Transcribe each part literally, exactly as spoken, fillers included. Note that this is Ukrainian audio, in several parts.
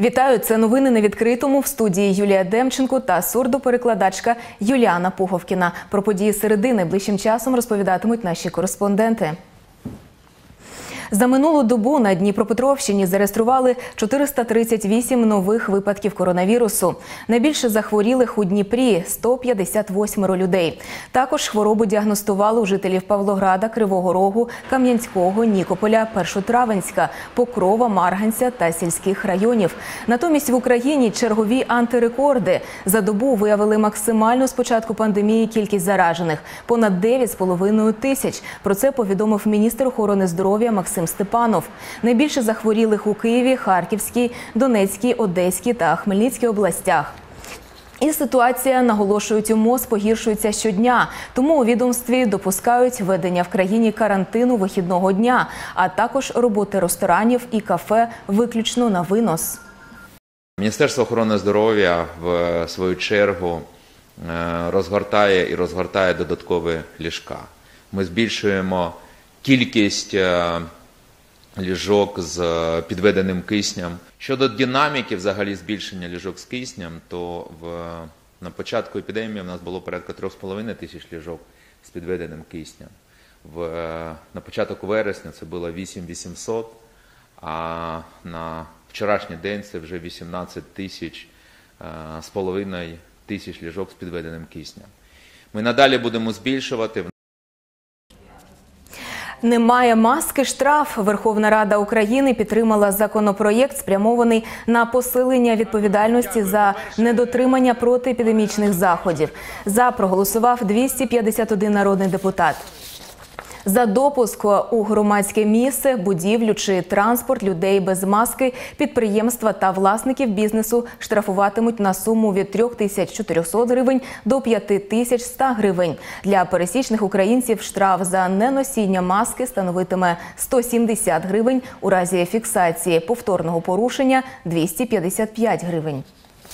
Вітаю, це новини на відкритому. В студії Юлія Демченко та сурдоперекладачка Юліана Пуговкіна. Про події середи найближчим часом розповідатимуть наші кореспонденти. За минулу добу на Дніпропетровщині зареєстрували чотириста тридцять вісім нових випадків коронавірусу. Найбільше захворілих у Дніпрі – сто п'ятдесят вісім людей. Також хворобу діагностували у жителів Павлограда, Кривого Рогу, Кам'янського, Нікополя, Першотравенська, Покрова, Марганця та сільських районів. Натомість в Україні чергові антирекорди. За добу виявили максимальну з початку пандемії кількість заражених – понад дев'ять з половиною тисяч. Про це повідомив міністр охорони здоров'я Максим Степанов. Найбільше захворілих у Києві, Харківській, Донецькій, Одеській та Хмельницькій областях. І ситуація, наголошують у МОЗ, погіршується щодня. Тому у відомстві допускають введення в країні карантину вихідного дня, а також роботи ресторанів і кафе виключно на винос. Міністерство охорони здоров'я в свою чергу розгортає і розгортає додаткові ліжка. Ми збільшуємо кількість ліжок з підведеним киснем. Щодо динаміки взагалі збільшення ліжок з киснем, то в, на початку епідемії в нас було порядка три з половиною тисяч ліжок з підведеним киснем. В, на початок вересня це було вісім тисяч вісімсот, а на вчорашній день це вже вісімнадцять тисяч з половиною тисяч ліжок з підведеним киснем. Ми надалі будемо збільшувати. Немає маски – штраф. Верховна Рада України підтримала законопроєкт, спрямований на посилення відповідальності за недотримання протиепідемічних заходів. За проголосував двісті п'ятдесят один народний депутат. За допуск у громадське місце, будівлю чи транспорт людей без маски підприємства та власників бізнесу штрафуватимуть на суму від трьох тисяч чотирьохсот гривень до п'яти тисяч ста гривень. Для пересічних українців штраф за неносіння маски становитиме сто сімдесят гривень, у разі фіксації повторного порушення – двісті п'ятдесят п'ять гривень.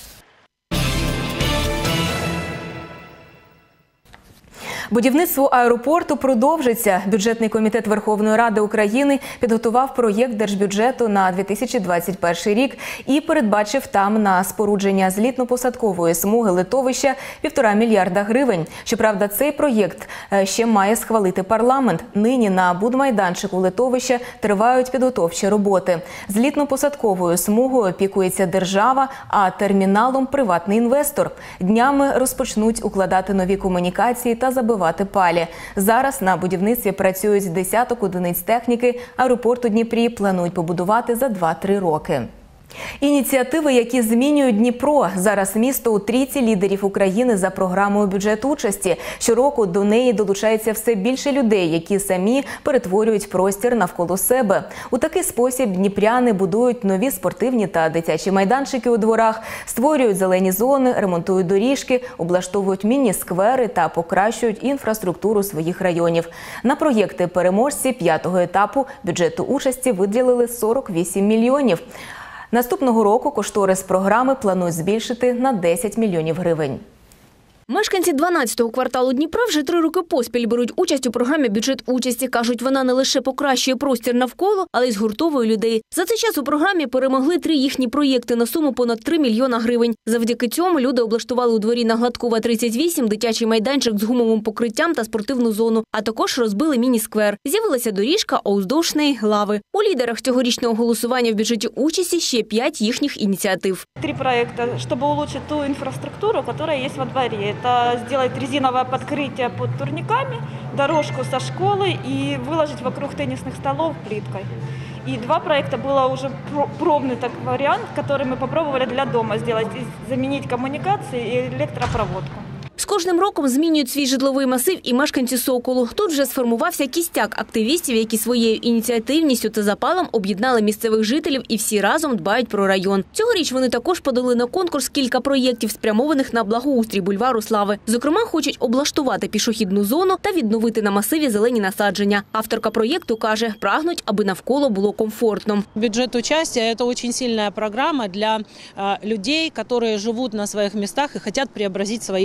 Будівництво аеропорту продовжиться. Бюджетний комітет Верховної Ради України підготував проєкт держбюджету на дві тисячі двадцять перший рік і передбачив там на спорудження злітно-посадкової смуги литовища півтора мільярда гривень. Щоправда, цей проєкт ще має схвалити парламент. Нині на будмайданчику литовища тривають підготовчі роботи. Злітно-посадковою смугою опікується держава, а терміналом – приватний інвестор. Днями розпочнуть укладати нові комунікації та забивати палі. Зараз на будівництві працюють десяток одиниць техніки. Аеропорт у Дніпрі планують побудувати за два-три роки. Ініціативи, які змінюють Дніпро. Зараз місто у трійці лідерів України за програмою «Бюджет участі». Щороку до неї долучається все більше людей, які самі перетворюють простір навколо себе. У такий спосіб дніпряни будують нові спортивні та дитячі майданчики у дворах, створюють зелені зони, ремонтують доріжки, облаштовують міні-сквери та покращують інфраструктуру своїх районів. На проєкти переможці п'ятого етапу бюджету участі виділили сорок вісім мільйонів. Наступного року кошторис програми планують збільшити на десять мільйонів гривень. Мешканці дванадцятого кварталу Дніпра вже три роки поспіль беруть участь у програмі «Бюджет участі». Кажуть, вона не лише покращує простір навколо, але й згуртовує людей. За цей час у програмі перемогли три їхні проєкти на суму понад три мільйона гривень. Завдяки цьому люди облаштували у дворі на Гладкова тридцять вісім дитячий майданчик з гумовим покриттям та спортивну зону, а також розбили міні-сквер. З'явилася доріжка, а уздовж неї – лави. У лідерах цьогорічного голосування в бюджеті участі ще п'ять їхніх ініціатив. Три проекта, щоб улучшити ту інфраструктуру, яка є во дворі. Это сделать резиновое подкрытие под турниками, дорожку со школы и выложить вокруг теннисных столов плиткой. И два проекта было уже пробный так вариант, который мы попробовали для дома сделать, заменить коммуникации и электропроводку. З кожним роком змінюють свій житловий масив і мешканці Соколу. Тут вже сформувався кістяк активістів, які своєю ініціативністю та запалом об'єднали місцевих жителів і всі разом дбають про район. Цьогоріч вони також подали на конкурс кілька проєктів, спрямованих на благоустрій бульвару Слави. Зокрема, хочуть облаштувати пішохідну зону та відновити на масиві зелені насадження. Авторка проєкту каже, прагнуть, аби навколо було комфортно. Бюджет участия – это очень сильная программа для людей, которые живут на своих местах и хотят преобразить свои районы.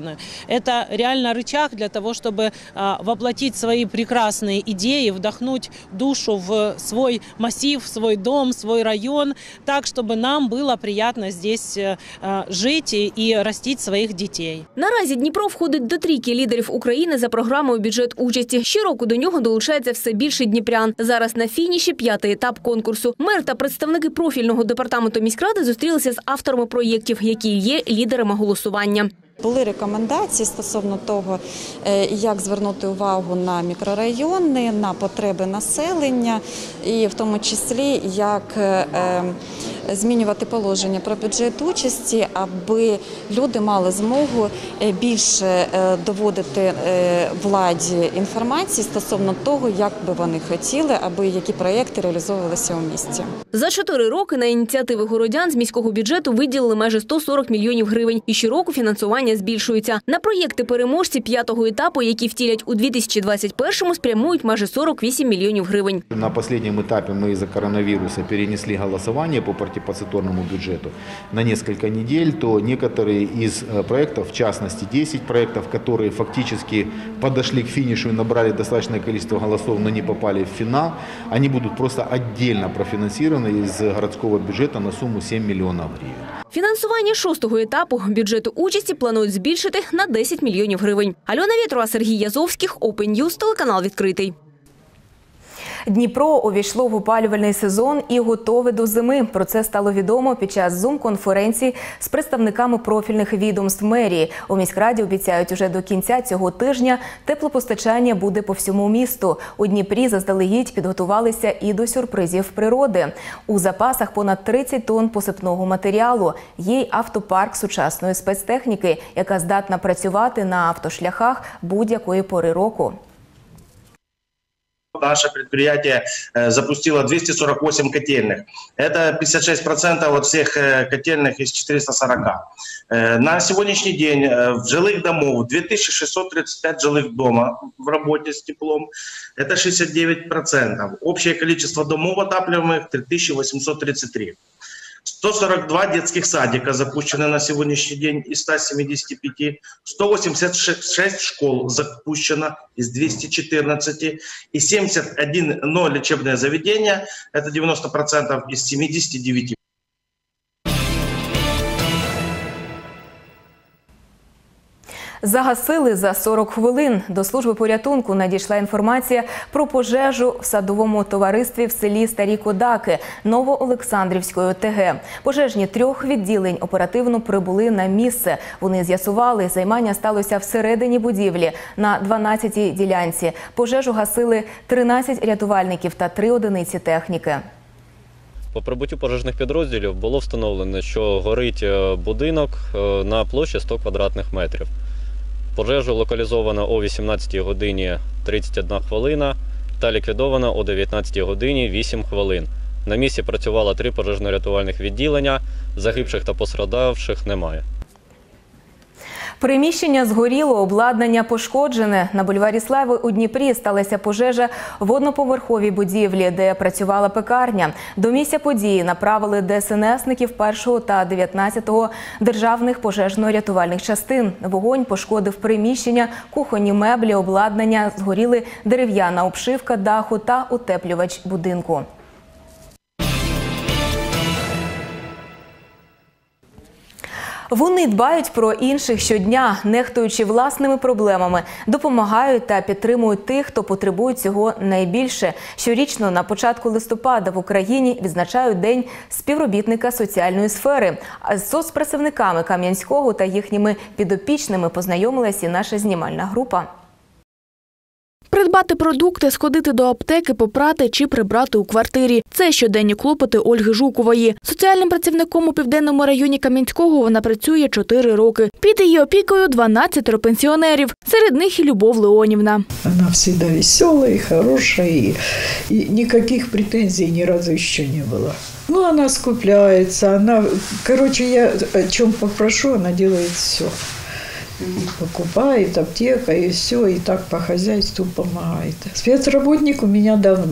стороны. Это реально рычаг для того, чтобы воплотить свои прекрасные идеи, вдохнуть душу в свой массив, в свой дом, в свой район, так, чтобы нам было приятно здесь жить и растить своих детей. Наразі Дніпро входить до трійки лідерів України за програмою «Бюджет участі». Щороку до нього долучається все більше дніпрян. Зараз на фініші п'ятий етап конкурсу. Мер та представники профільного департаменту міськради зустрілися з авторами проєктів, які є лідерами голосування. Були рекомендації стосовно того, як звернути увагу на мікрорайони, на потреби населення, і в тому числі, як змінювати положення про бюджет участі, аби люди мали змогу більше доводити владі інформації стосовно того, як би вони хотіли, аби які проєкти реалізовувалися у місті. За чотири роки на ініціативи городян з міського бюджету виділили майже сто сорок мільйонів гривень. І щороку фінансування збільшується. На проєкти переможці п'ятого етапу, які втілять у дві тисячі двадцять першому, спрямують майже сорок вісім мільйонів гривень. На останньому етапі ми із-за коронавірусу перенесли голосування по партипацитарному бюджету на несколько недель, то некоторые из проектов, в частности десять проектов, которые фактически подошли к финишу и набрали достаточное количество голосов, но не попали в финал, они будут просто отдельно профинансированы из городского бюджета на сумму сім мільйонів гривень. Фінансування шостого етапу бюджету участі планують збільшити на десять мільйонів гривень. Альона Вєтрова, Сергій Язовських, Open News, телеканал «Відкритий». Дніпро увійшло в опалювальний сезон і готове до зими. Про це стало відомо під час зум-конференції з представниками профільних відомств мерії. У міськраді обіцяють, уже до кінця цього тижня теплопостачання буде по всьому місту. У Дніпрі заздалегідь підготувалися і до сюрпризів природи. У запасах понад тридцять тонн посипного матеріалу. Є й автопарк сучасної спецтехніки, яка здатна працювати на автошляхах будь-якої пори року. Наше предприятие запустило двести сорок восемь котельных. Это пятьдесят шесть процентов от всех котельных из четырёхсот сорока. На сегодняшний день в жилых домов две тысячи шестьсот тридцать пять жилых дома в работе с теплом. Это шестьдесят девять процентов. Общее количество домов отапливаемых три тысячи восемьсот тридцать три. сто сорок два детских садика запущены на сегодняшний день из ста семидесяти пяти, сто восемьдесят шесть школ запущено из двухсот четырнадцати и семьдесят одно лечебное заведение, это девяносто процентов из семидесяти девяти. Загасили за сорок хвилин. До служби порятунку надійшла інформація про пожежу в садовому товаристві в селі Старі Кодаки Новоолександрівської О Те Ге. Пожежні трьох відділень оперативно прибули на місце. Вони з'ясували, займання сталося всередині будівлі на дванадцятій ділянці. Пожежу гасили тринадцять рятувальників та три одиниці техніки. По прибуттю пожежних підрозділів було встановлено, що горить будинок на площі сто квадратних метрів. Пожежу локалізовано о вісімнадцятій годині тридцять одна хвилина та ліквідовано о дев'ятнадцятій годині вісім хвилин. На місці працювало три пожежно-рятувальних відділення, загибших та постраждавших немає. Приміщення згоріло, обладнання пошкоджене. На бульварі Слави у Дніпрі сталася пожежа в одноповерховій будівлі, де працювала пекарня. До місця події направили Де Ес Ен Есників першого та дев'ятнадцятого державних пожежно-рятувальних частин. Вогонь пошкодив приміщення, кухонні меблі, обладнання, згоріли дерев'яна обшивка даху та утеплювач будинку. Вони дбають про інших щодня, нехтуючи власними проблемами, допомагають та підтримують тих, хто потребує цього найбільше. Щорічно на початку листопада в Україні відзначають День співробітника соціальної сфери. А з соцпрацівниками Кам'янського та їхніми підопічними познайомилася і наша знімальна група. Придбати продукти, сходити до аптеки, попрати чи прибрати у квартирі – це щоденні клопоти Ольги Жукової. Соціальним працівником у Південному районі Кам'янського вона працює чотири роки. Під її опікою дванадцять пенсіонерів. Серед них і Любов Леонівна. Вона завжди весела і хороша, і, і ніяких претензій ні разу ще не було. Ну, вона скупляється, вона, коротше, я о чому попрошу, вона робить все. Покупает аптека и все, и так по хозяйству помогает. Спецработник у меня давно.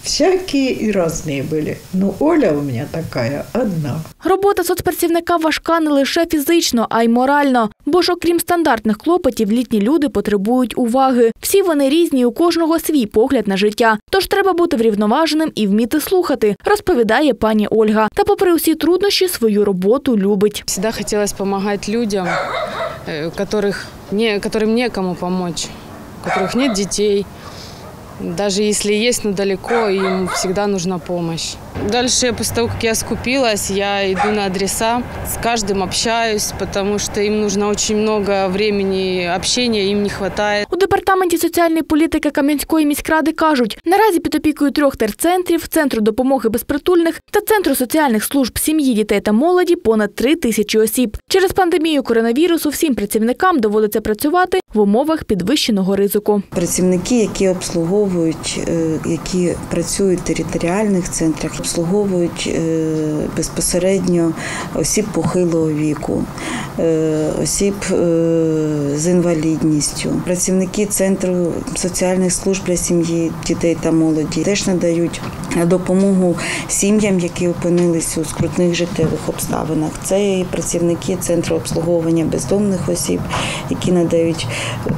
всякие и разные были. Но Оля у меня такая одна. Робота соцпрацівника важка не лише фізично, а й морально. Бо ж окрім стандартних клопотів, літні люди потребують уваги. Всі вони різні, у кожного свій погляд на життя. Тож треба бути врівноваженим і вміти слухати, розповідає пані Ольга. Та попри усі труднощі, свою роботу любить. Всегда хотелось помогать людям, которых не, которым некому помочь, у которых нет детей. Даже если есть, но далеко, им всегда нужна помощь. Дальше, после того, как я скупилась, я иду на адреса, с каждым общаюсь, потому что им нужно очень много времени общения, им не хватает. У департаменті соціальної політики Кам'янської міськради кажуть, наразі під опікою трьох терцентрів, Центру допомоги безпритульних та Центру соціальних служб сім'ї, дітей та молоді понад три тисячі осіб. Через пандемію коронавірусу всім працівникам доводиться працювати в умовах підвищеного ризику. Працівники, які обслуговують, які працюють в територіальних центрах, обслуговують безпосередньо осіб похилого віку, осіб з інвалідністю. Працівники Центру соціальних служб для сім'ї, дітей та молоді теж надають допомогу сім'ям, які опинилися у скрутних життєвих обставинах. Це і працівники Центру обслуговування бездомних осіб, які надають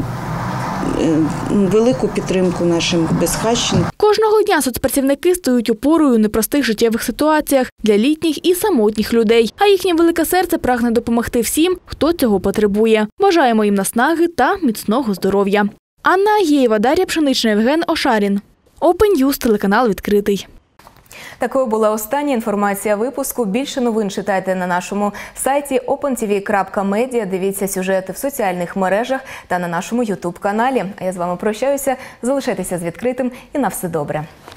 велику підтримку нашим безхатченим. Кожного дня соцпрацівники стають опорою у непростих життєвих ситуаціях для літніх і самотніх людей. А їхнє велике серце прагне допомогти всім, хто цього потребує. Бажаємо їм наснаги та міцного здоров'я. Анна Агієва, Дар'я Пшенична, Євген Ошарін. Open News, телеканал відкритий. Такою була остання інформація випуску. Більше новин читайте на нашому сайті опен ті ві крапка медіа. Дивіться сюжети в соціальних мережах та на нашому ютуб-каналі. А я з вами прощаюся. Залишайтеся з відкритим і на все добре.